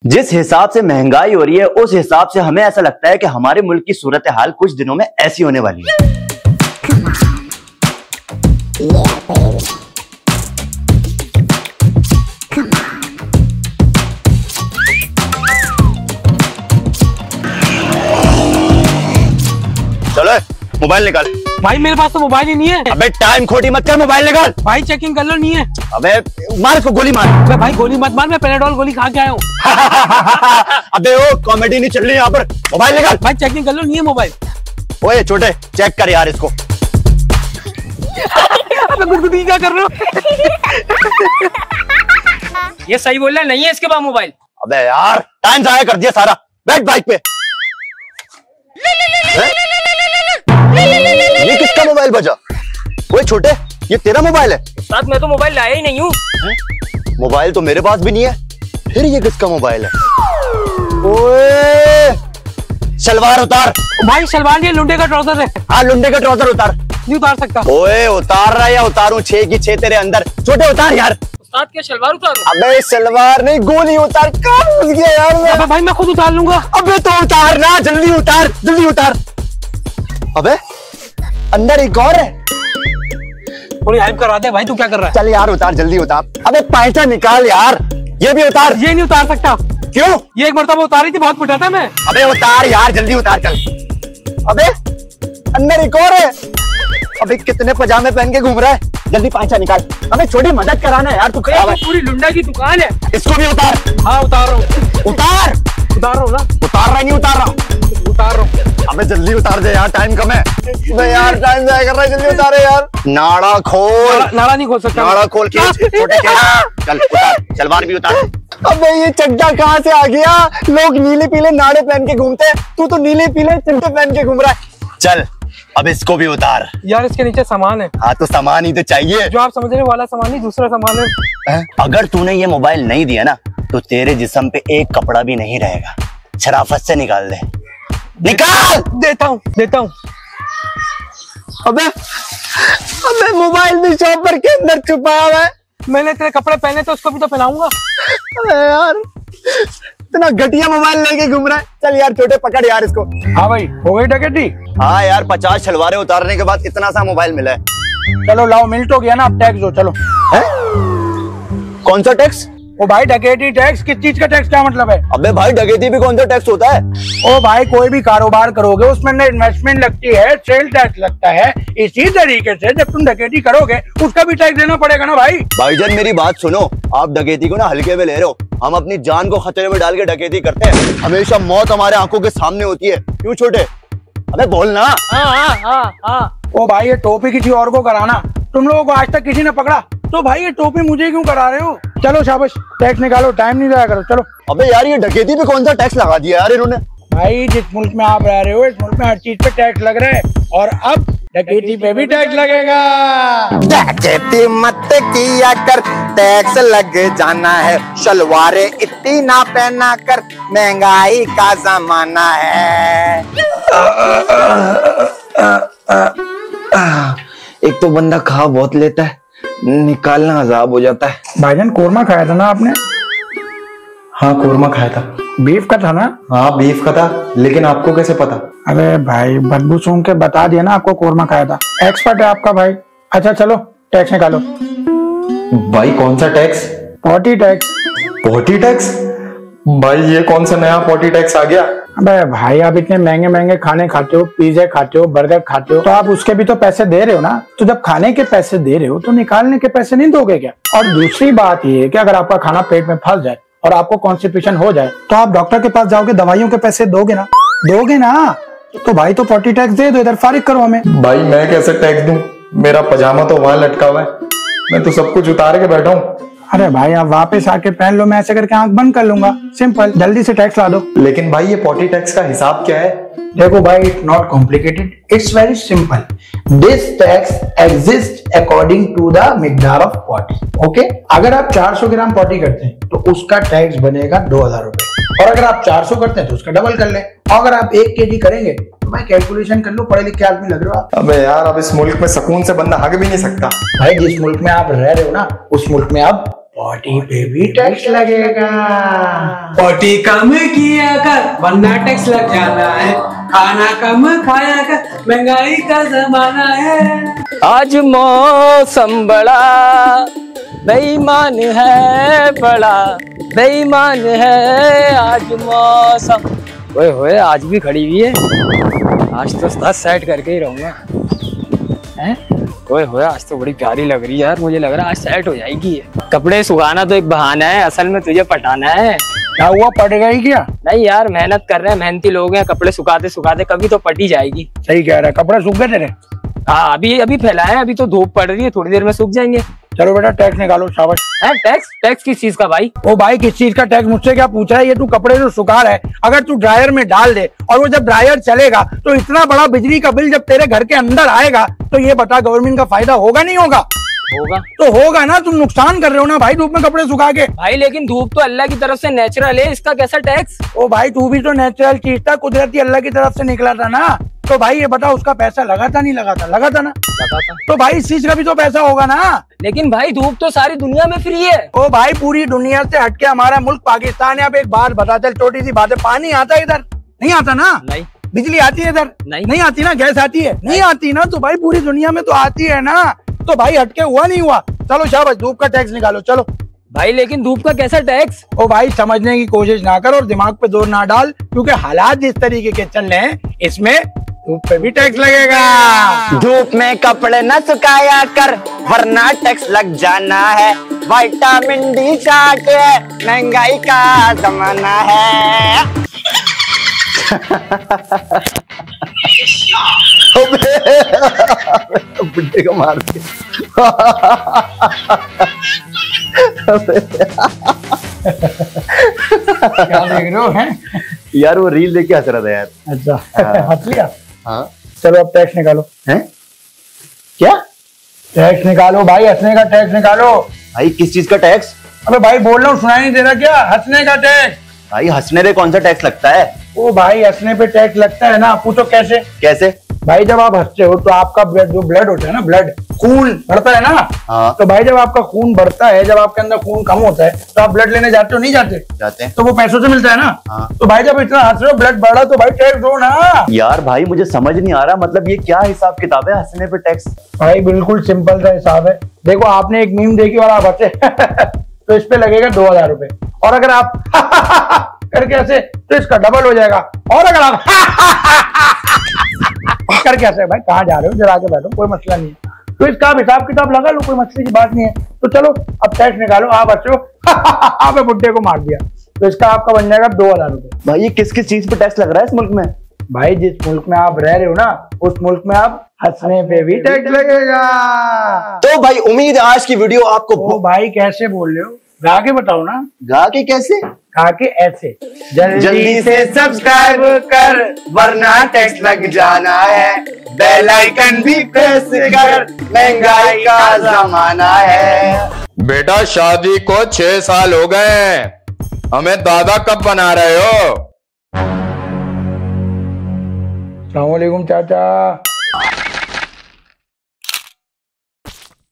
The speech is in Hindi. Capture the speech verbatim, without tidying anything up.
जिस हिसाब से महंगाई हो रही है उस हिसाब से हमें ऐसा लगता है कि हमारे मुल्क की सूरत हाल कुछ दिनों में ऐसी होने वाली है। चलो मोबाइल निकाल। भाई मेरे पास तो मोबाइल ही नहीं है। अबे टाइम खोटी मत कर, मोबाइल निकाल। भाई चेकिंग कर लो, नहीं है। अबे मार इसको, गोली मार। अबे भाई गोली मत मार, मैं पेनाडोल गोली खा के आया हूँ। अबे ओ कॉमेडी नहीं चल रही यहाँ पर, मोबाइल निकाल। भाई चेकिंग कर लो, नहीं है मोबाइल। ओए छोटे चेक कर यार इसको। अबे गुदगुदी क्या कर रहे हो? ये सही बोल रहा है, नहीं है इसके पास मोबाइल। अबे यार टाइम जाया कर दिया सारा, बैठ बाइक पे। ये किसका मोबाइल बजा? ओए छोटे ये तेरा मोबाइल है? साथ में तो मोबाइल लाया ही नहीं हूँ। मोबाइल तो मेरे पास भी नहीं है, फिर ये किसका मोबाइल है? ओए सलवार उतार। भाई सलवार ये लुंडे का ट्राउजर है। हाँ लुंडे का ट्राउजर उतार। नहीं उतार सकता। ओए उतार रहा या उतारूं? छह की छह तेरे अंदर। छोटे उतार यार। उस्ताद क्या सलवार उतारूं? अबे सलवार नहीं गोली उतार। कहाँ घुस गया यार मैं? अबे भाई मैं खुद उतार लूंगा। अबे तो उतार ना, जल्दी उतार जल्दी उतार। अबे अंदर एक और है। थोड़ी हेल्प करा दे भाई, तू क्या कर रहा है? चल यार उतार, जल्दी उतार। अबे पैसा निकाल यार, ये भी उतार। ये नहीं उतार सकता। क्यों? ये एक मरतबा उतारी थी, बहुत पिटा था मैं। अबे उतार यार, जल्दी उतार चल। अबे अंदर एक और है। अबे कितने पजामे पहन के घूम रहा है, जल्दी पैसा निकाल। अबे छोटी मदद कराना यार, तू खराब है। पूरी लुंडा की दुकान है। इसको भी उतार। हाँ उतार रहा हूँ। उतार उतार रहा हूँ ना। उतार रहा नहीं? उतार रहा उतार रहा हूँ। अबे जल्दी उतार दे यार, टाइम कम है। अबे यार टाइम जाया कर रहा है, जल्दी उतारे यार। नाड़ा खोल। नाड़ा नहीं खोल सकता। नाड़ा खोल के छोटे के चल उतार, सलवार भी उतार। अबे ये चड्डा कहाँ से आ गया? लोग नीले पीले नाड़े पहन के घूमते हैं, तू तो नीले पीले चड्डे पहन के घूम रहा है। चल अब इसको भी उतार। यार इसके नीचे सामान है। हाँ तो सामान ही तो चाहिए। जो आप समझ रहे वाला सामान नहीं, दूसरा सामान है। अगर तूने ये मोबाइल नहीं दिया ना तो तेरे जिस्म पे एक कपड़ा भी नहीं रहेगा। शराफत से निकाल दे। निकाल। देता हूँ देता हूँ। अबे अबे मोबाइल भी शॉपर के अंदर छुपा हुआ है। मैंने तेरे कपड़े पहने तो उसको भी तो पहनाऊंगा। अबे यार इतना घटिया मोबाइल लेके घूम रहा है। चल यार छोटे पकड़ यार इसको। हाँ भाई हो गई डकैती। हाँ यार पचास छलवारे उतारने के बाद इतना सा मोबाइल मिला है। चलो लाओ, मिल्ट हो गया ना, अब टैक्स दो। चलो। है? कौन सा टैक्स? ओ भाई डकैती टैक्स, किस चीज का टैक्स, क्या मतलब है? अबे भाई डकैती भी कौन सा टैक्स होता है? ओ भाई कोई भी कारोबार करोगे उसमें ना इन्वेस्टमेंट लगती है, सेल टैक्स लगता है। इसी तरीके से जब तुम डकैती करोगे उसका भी टैक्स देना पड़ेगा ना भाई। भाईजान मेरी बात सुनो, आप डकैती को ना हल्के में ले रहे हो। हम अपनी जान को खतरे में डाल के डकैती करते हैं। हमेशा मौत हमारे आंखों के सामने होती है। क्यों छोटे? अबे बोलना। हाँ हाँ हाँ हाँ। ओ भाई ये टोपी किसी और को कराना, तुम लोगों को आज तक किसी ने पकड़ा तो भाई ये टोपी मुझे क्यों करा रहे हो? चलो शाबाश, टैक्स निकालो, टाइम नहीं जाया करो। चलो। अबे यार ये डकैती पे कौन सा टैक्स लगा दिया यार इन्होंने? भाई जिस मुल्क में आप रह रहे हो इस मुल्क में हर चीज पे टैक्स लग रहा है, और अब डकैती पे भी टैक्स लगेगा। डकैती मत किया कर, टैक्स लग जाना है। शलवारे इतनी ना पहना कर, महंगाई का जमाना है। एक तो बंदा खा बहुत लेता है, निकालना अजाब हो जाता है। भाईजान कोरमा खाया था ना आपने? हाँ कोरमा खाया था। बीफ का था ना? हाँ बीफ का था, लेकिन आपको कैसे पता? अरे भाई बदबू सूंघ के बता दिया ना आपको कोरमा खाया था। एक्सपर्ट है आपका भाई। अच्छा चलो टैक्स निकालो। भाई कौन सा tax? Potty tax. Potty tax? भाई ये कौन सा नया पॉटी टैक्स आ गया? अबे भाई आप इतने महंगे महंगे खाने खाते हो, पिज्जे खाते हो, बर्गर खाते हो, तो आप उसके भी तो पैसे दे रहे हो ना। तो जब खाने के पैसे दे रहे हो तो निकालने के पैसे नहीं दोगे क्या? और दूसरी बात ये है कि अगर आपका खाना पेट में फंस जाए और आपको कॉन्स्टिपेशन हो जाए तो आप डॉक्टर के पास जाओगे, दवाइयों के पैसे दोगे ना? दोगे ना? तो भाई तो पॉटी टैक्स दे दो, इधर फारिग करो हमें। भाई मैं कैसे टैक्स दूं? मेरा पजामा तो वहां लटका हुआ है, मैं तो सब कुछ उतार के बैठा हूँ। अरे भाई आप वापस आके पहन लो, मैं ऐसे करके आंख बंद कर लूंगा। सिंपल, जल्दी से टैक्स ला दो। लेकिन भाई ये पॉटी टैक्स का हिसाब क्या है? देखो भाई it's not complicated, it's very simple. This tax exist according to the मिकदार ऑफ पॉटी। ओके, अगर आप चार सौ ग्राम पॉटी करते हैं तो उसका टैक्स बनेगा दो हजार रुपए, और अगर आप चार सौ करते हैं तो उसका डबल कर ले। और अगर आप एक केजी करेंगे तो मैं कैलकुलेशन कर लो, पढ़े लिखे आदमी लग रहे हो आप। अबे यार अब इस मुल्क में सुकून से बंदा हग भी नहीं सकता। भाई जिस मुल्क में आप रह रहे हो ना उस मुल्क में अब पॉटी पे भी टैक्स लगेगा। पॉटी कम किया कर वरना टैक्स लग जाना है, खाना कम खाया कर महंगाई का जमाना है। आज मौसम बड़ा बेईमान है, बड़ा बेईमान है आज मौसम। ओए होए आज भी खड़ी हुई है, आज तो दस सेट करके ही रहूंगा। हैं ओए होए आज तो बड़ी प्यारी लग रही है यार, मुझे लग रहा है आज सेट हो जाएगी। कपड़े सुखाना तो एक बहाना है, असल में तुझे पटाना है। क्या हुआ, पट गई क्या? नहीं यार मेहनत कर रहे हैं, मेहनती लोग हैं, कपड़े सुखाते सुखाते कभी तो पटी जाएगी। सही कह रहा है, कपड़े सूख गए तेरे? हाँ अभी अभी फैलाए हैं, अभी तो धूप पड़ रही है, थोड़ी देर में सूख जाएंगे। चलो बेटा टैक्स निकालो, शाबाश। है टैक्स? टैक्स किस चीज का भाई? ओ भाई किस चीज का टैक्स, मुझसे क्या पूछा है? ये तू कपड़े जो सुखा रहा है, अगर तू ड्रायर में डाल दे और वो जब ड्रायर चलेगा तो इतना बड़ा बिजली का बिल जब तेरे घर के अंदर आएगा तो ये बता गवर्नमेंट का फायदा होगा नहीं होगा? होगा तो होगा ना, तुम नुकसान कर रहे हो ना भाई धूप में कपड़े सुखा के। भाई लेकिन धूप तो अल्लाह की तरफ से नेचुरल है, इसका कैसा टैक्स? ओ भाई तू भी तो नेचुरल चीज था, कुदरती अल्लाह की तरफ से निकला था ना, तो भाई ये बता उसका पैसा लगा था नहीं लगा था? लगा था ना। लगा था। तो भाई इस चीज का भी तो पैसा होगा ना। लेकिन भाई धूप तो सारी दुनिया में फ्री है। ओ भाई पूरी दुनिया से हटके हमारा मुल्क पाकिस्तान है। अब एक बात बता, चल छोटी सी बात है, पानी आता है इधर? नहीं आता ना। नहीं। बिजली आती है इधर? नहीं। नहीं आती ना। गैस आती है? नहीं आती ना। तो भाई पूरी दुनिया में तो आती है ना, तो भाई हटके हुआ नहीं हुआ। चलो शाबाश, धूप का टैक्स निकालो चलो। भाई लेकिन धूप का कैसा टैक्स? ओ भाई समझने की कोशिश ना कर और दिमाग पे जोर ना डाल, क्योंकि हालात जिस तरीके के चल रहे हैं इसमें धूप पे भी टैक्स लगेगा। धूप में कपड़े न सुखाया कर वरना टैक्स लग जाना है, विटामिन डी चाट है, महंगाई का जमाना है। बुड्ढे को मार के क्या देख रहे हो हैं? यार वो रील देख के हंस रहा था यार। अच्छा हंस लिया। हाँ चलो अब टैक्स निकालो। हैं? क्या टैक्स निकालो भाई, हंसने का टैक्स निकालो। भाई किस चीज का टैक्स? अबे भाई बोल रहा हूँ, सुनाई नहीं दे रहा क्या? हंसने का टैक्स। भाई हंसने पे कौन सा टैक्स लगता है? ओ भाई हंसने पे टैक्स लगता है ना। पूछो कैसे? कैसे? भाई जब आप हंसते हो तो आपका ब्लड, जो ब्लड होता है ना, ब्लड खून बढ़ता है ना। हाँ। तो भाई जब आपका खून बढ़ता है, जब आपके अंदर खून कम होता है तो आप ब्लड लेने जाते हो नहीं जाते? जाते हैं। तो वो पैसों से मिलता है ना। हाँ। तो भाई जब इतना हंस रहे हो, ब्लड बढ़ा, तो भाई टैक्स दो ना। यार भाई मुझे समझ नहीं आ रहा, मतलब ये क्या हिसाब किताब है हंसने पे टैक्स? भाई बिल्कुल सिंपल सा हिसाब है। देखो आपने एक मीम देखी और आप हंसे तो इस पे लगेगा दो हजार रुपए, और अगर आप करके ऐसे तो इसका डबल हो जाएगा, और अगर आप करके ऐसे, भाई कहाँ जा रहे हो, जरा के बैठो, कोई मसला नहीं है। तो इसका आप हिसाब किताब लगा लो, कोई मसले की बात नहीं है। तो चलो अब टैक्स निकालो। आप अच्छे हो आपने बुड्ढे को मार दिया, तो इसका आपका बन जाएगा दो हजार रुपए। भाई ये किस किस चीज पे टैक्स लग रहा है इस मुल्क में? भाई जिस मुल्क में आप रह रहे हो ना, उस मुल्क में आप हंसने पे भी टैक्स लगेगा। तो भाई उम्मीद है आज की वीडियो आपको ओ भाई कैसे बोल रहे हो, गा के बताओ ना। गा के कैसे? गा के ऐसे, जल्दी से सब्सक्राइब कर वरना टैक्स लग जाना है, बेल आइकन भी प्रेस कर, महंगाई का जमाना है। बेटा शादी को छह साल हो गए, हमें दादा कब बना रहे हो? अस्सलाम वालेकुम चाचा।